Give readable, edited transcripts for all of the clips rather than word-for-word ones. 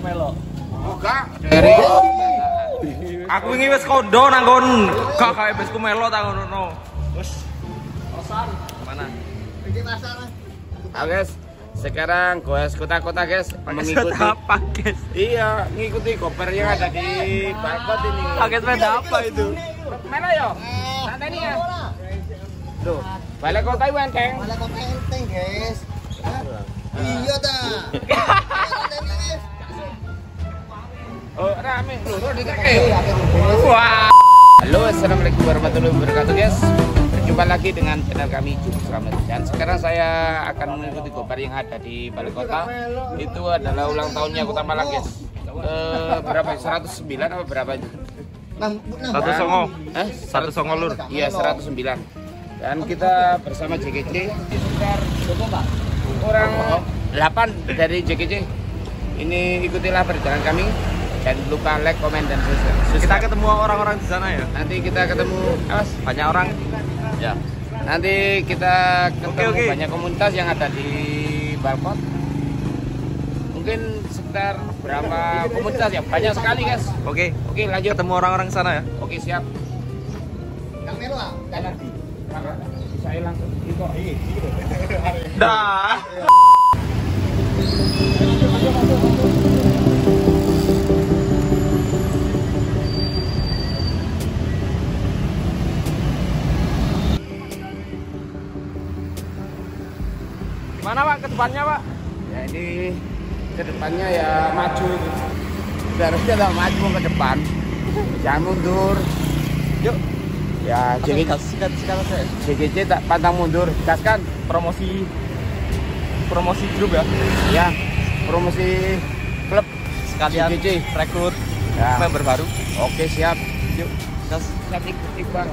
melo. Enggak. Dari Aku wingi wis kondo nang kon. Gak kae besku melo ta ngono. Wes. Pasar. Mana? Iki pasar. guys, sekarang goes kota-kota guys mengikuti apa guys? Iya, mengikuti koper yang ada di balkon ini. Pakai sepeda apa itu? Mana yo? Sana ini ya. Tuh, balai kota itu enteng. Balai kota enteng guys. Iya ta. Oh, rame. Lho, dikeke. Wah. Halo, assalamualaikum warahmatullahi wabarakatuh guys. Berjumpa lagi dengan channel kami Jupuk Selamat. Dan sekarang saya akan mengikuti koper yang ada di balai kota. Itu adalah ulang tahunnya Kota Malang guys. Berapa? 109 apa berapa itu? 109 lur. Iya 109. Dan kita bersama JKC di sekitar orang 8 dari JKC. Ini ikutilah perjalanan kami. Jangan lupa like, komen, dan subscribe. Kita ketemu orang-orang di sana ya. Nanti kita ketemu Banyak orang. ya. Nanti kita ketemu Oke. banyak komunitas yang ada di balkon. Mungkin sekitar berapa komunitas ya? Banyak sekali guys. Oke, Lanjut. ketemu orang-orang di sana ya. Oke siap. Kang Melo ah. Bisa hilang. Dah. Gimana Pak kedepannya Pak? Ya ini kedepannya ya maju. Harusnya lah maju ke depan. Jangan mundur. Yuk, Ya JKC tak pantang mundur. Gaskan. promosi grup ya. Ya promosi klub Sekalian JKC. rekrut Ya. member baru. Oke siap. Yuk, gas. Siap ikut bang.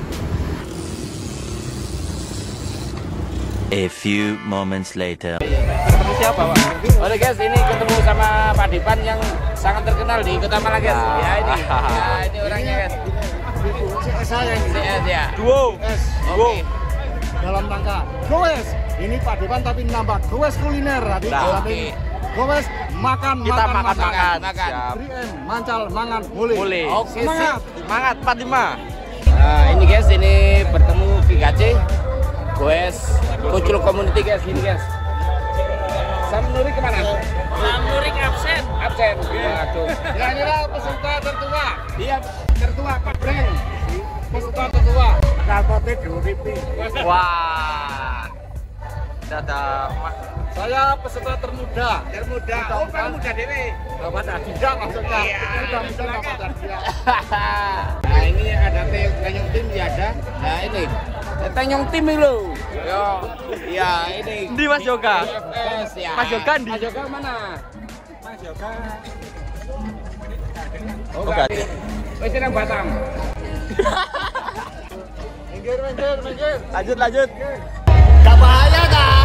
A few moments later. Ketemu siapa Pak? Oke guys, ini ketemu sama Pak Dipan yang sangat terkenal di Kota Malang guys. Ya ini, ini orangnya guys. Saya CS ya. Duo. Oke. dalam rangka goes. Ini Pak Depan tapi nambah goes kuliner tadi. Nah, Tapi oke. goes makan Kita makan. makan. Makan. Siap. 3M mancal mangan boleh. Boleh. Oke, Semangat. Semangat 45. Nah, ini guys, ini bertemu PKC Goes Kucul Community guys, ini guys. Samnuri kemana? Samnuri absen. Absen. Waduh. Ya inilah peserta tertua. Iya, tertua Pak Breng. Peserta tertua. Rapotnya Duripi. Wah. Dadah. Saya peserta termuda. Termuda. Oh, Pak muda dewe. Bapak Adida maksudnya. Iya. Muda Bapak Adida. Nah, ini ada Tenyong Tim ya ada. Nah, ini Tenyong Tim ini loh. Yo. Iya, ini. Di Mas Yoga. BFS, ya. Mas Yoga di. Mas Yoga mana? Mas Yoga. Oh, enggak. Wis nang Batam. Minggir. Lanjut. Gak bahaya kah?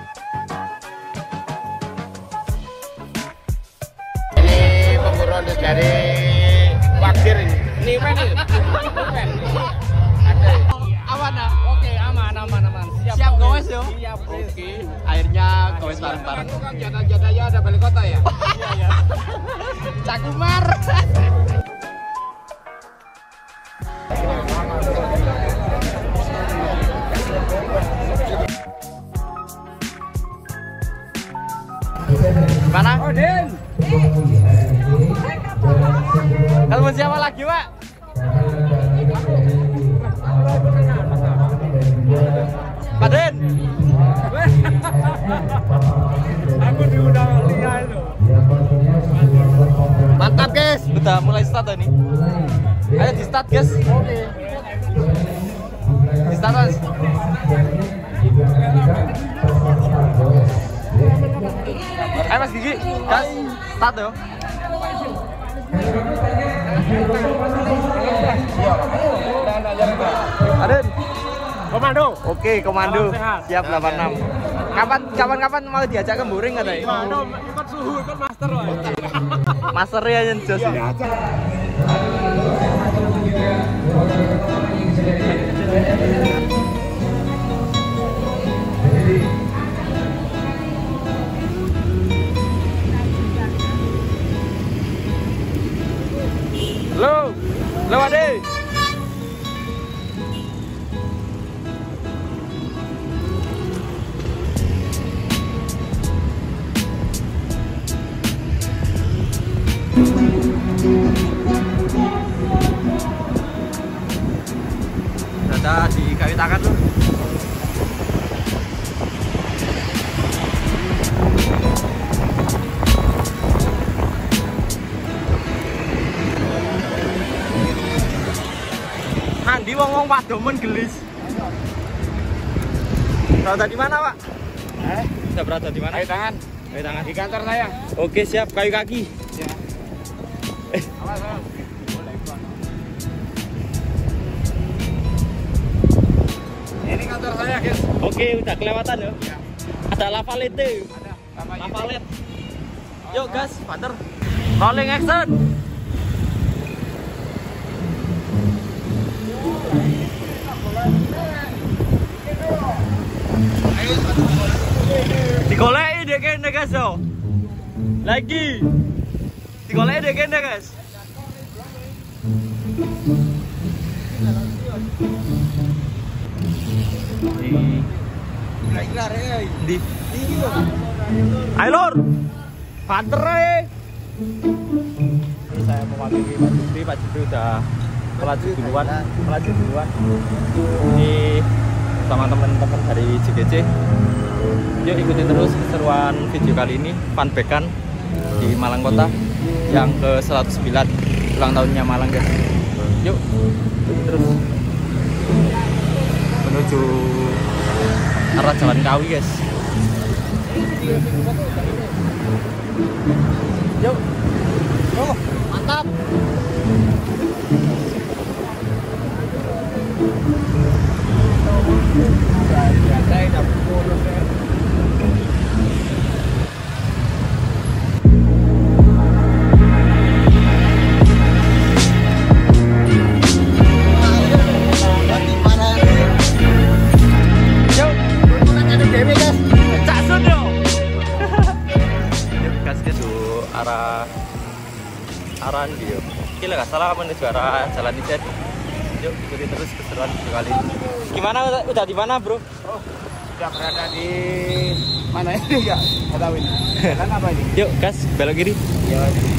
Ini pemburuan dari Wakir ini. Ini mana? Ada. Aman ah. Oke, aman. Siap goes yo. Siap. Oke. Akhirnya goes bareng-bareng. Kan jatah-jatahnya ada balik kota ya? Iya. Cakumar. Mana? Odin. Kalau siapa lagi, Pak? Pak Den. Aku diundang Lia itu. Mantap, guys. Udah mulai start nih. Ayo di start, guys. Oke. Di start, Mas. Ayo Mas Gigi, gas, start yo. Aden, Komando. oke komando, Salam sehat. siap 86. Kapan mau diajak ke Buring katanya? Ikut suhu, ikut master loh. Master ya yang jos ini. berantakan tuh. Andi wong-wong padomen gelis. Berada di mana, Pak? Sudah berada di mana? Kayu tangan. Kayu tangan. Di kantor saya. Oke, siap. Kayu kaki. Ya. Awas, awas. Boleh, Bang. Ini kantor saya, guys. Oke, udah kelewatan ya. Ya. Ada Lavalette. Ada. Namanya. Lavalette. Yuk, gas, banter. Rolling action. Digoleki dek kene guys yo. Lagi. Digoleki dek kene guys. Di. Ayo lur. Banter ae. Ini saya mewakili Pak Jupri udah melaju duluan. Ini sama teman-teman dari JGC. Yuk ikuti terus keseruan video kali ini, funbackan di Malang Kota yang ke 109 ulang tahunnya Malang guys. Yuk ikuti terus menuju arah Jalan Kawi guys. Yuk, oh, mantap. Arahan dia. Kira nggak salah menuju arah Jalan Ijen. Yuk ikuti terus keseruan video kali ini. Gimana udah di mana, Bro? Oh, sudah berada di mana ini enggak? Enggak tahu ini. Jalan apa ini? Yuk, gas belok kiri. Ya.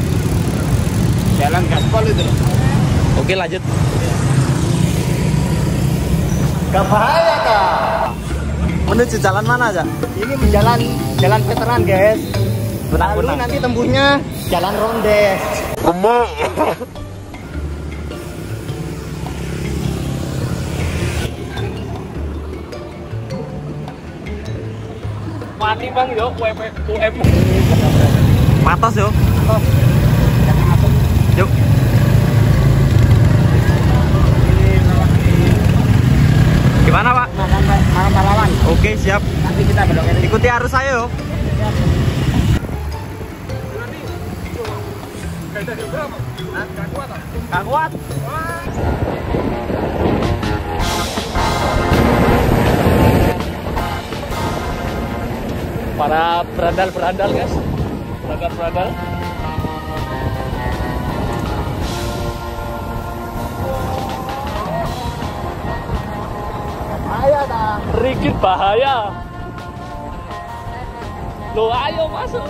Jalan gaspol itu. Oke, lanjut. Gak bahaya kak. Menuju jalan mana aja? Ini jalan veteran guys. Lalu nanti tembusnya jalan ronde. Mati bang yo, UM. Matos yo. Yuk. Gimana Pak? Pahlawan. Oke siap. Nanti kita belok kiri. Ikuti arus saya yo. Gak kuat. Para berandal guys. Berandal. Bahaya kak. Rigid bahaya. Lo ayo masuk.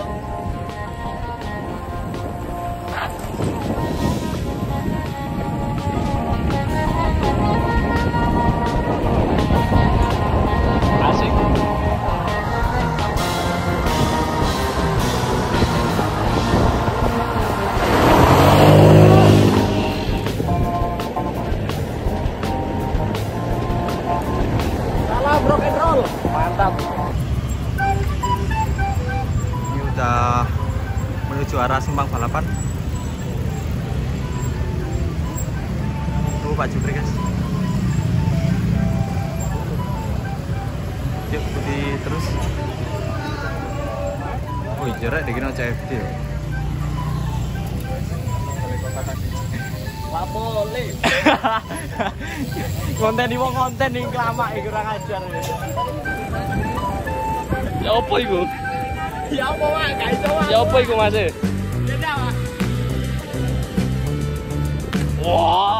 Asik. Salah rock and roll. Mantap. Ini udah menuju arah Simpang Balapan. Tuh Pak Jupri guys. Yuk ikuti terus. Oh jarak dikira CFD loh. Wapole. Konten di konten nih kelamak kurang ajar. Ya apa iku? Ya apa Pak? Gak iso Pak. Ya apa iku Mas? Beda Pak. Wah.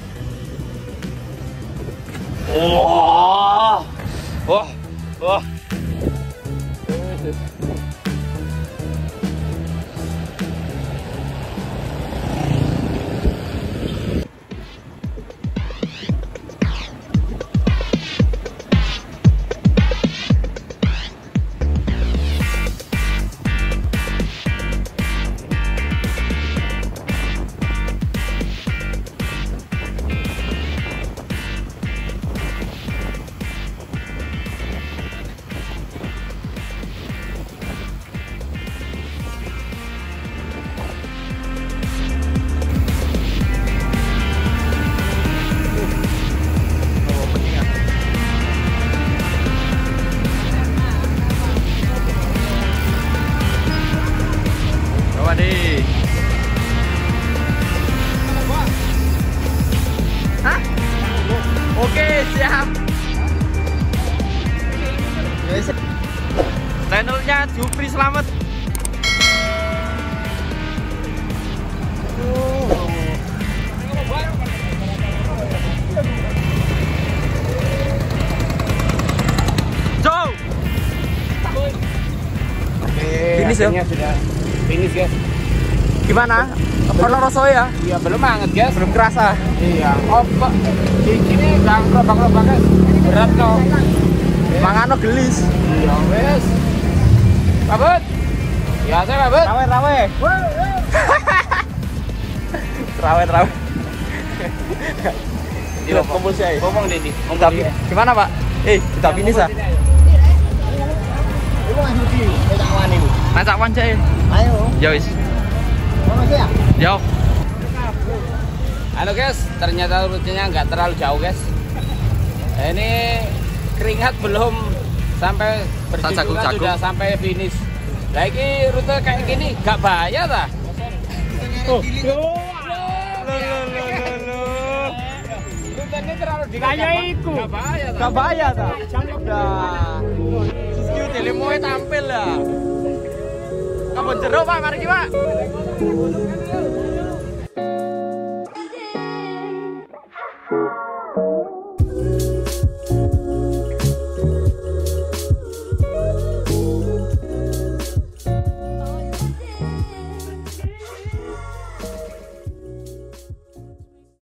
Wah. Wah. Wah. Channelnya Jupri Slamet. Joe. Finish ya? Sudah finish guys. Gimana? Pernah rasa ya? Iya belum banget guys. Belum kerasa. Iya. Oh pak, ini gak lubang-lubang guys. Berat kok. Mangano gelis. Iya wes. Babut. Ya saya babut. Rawe. Rawe. Iya kumpul saya. Ngomong Dedi. Tapi gimana Pak? Kita finish ya? Iku langsung di Becakwan itu. Macakwan cek. Ayo. Ya wis. Ono sih ya? Yo. Halo guys, ternyata rutenya nggak terlalu jauh guys. Ini keringat belum sampai berjumlah sudah sampai finish. Lagi rute kayak gini gak bahaya dah. Rute ini terlalu kayak iku. Gak bahaya dah. Gak bahaya dah. Udah. Siskiu telemoe tampil lah. Kamu jeruk Pak, mari Pak.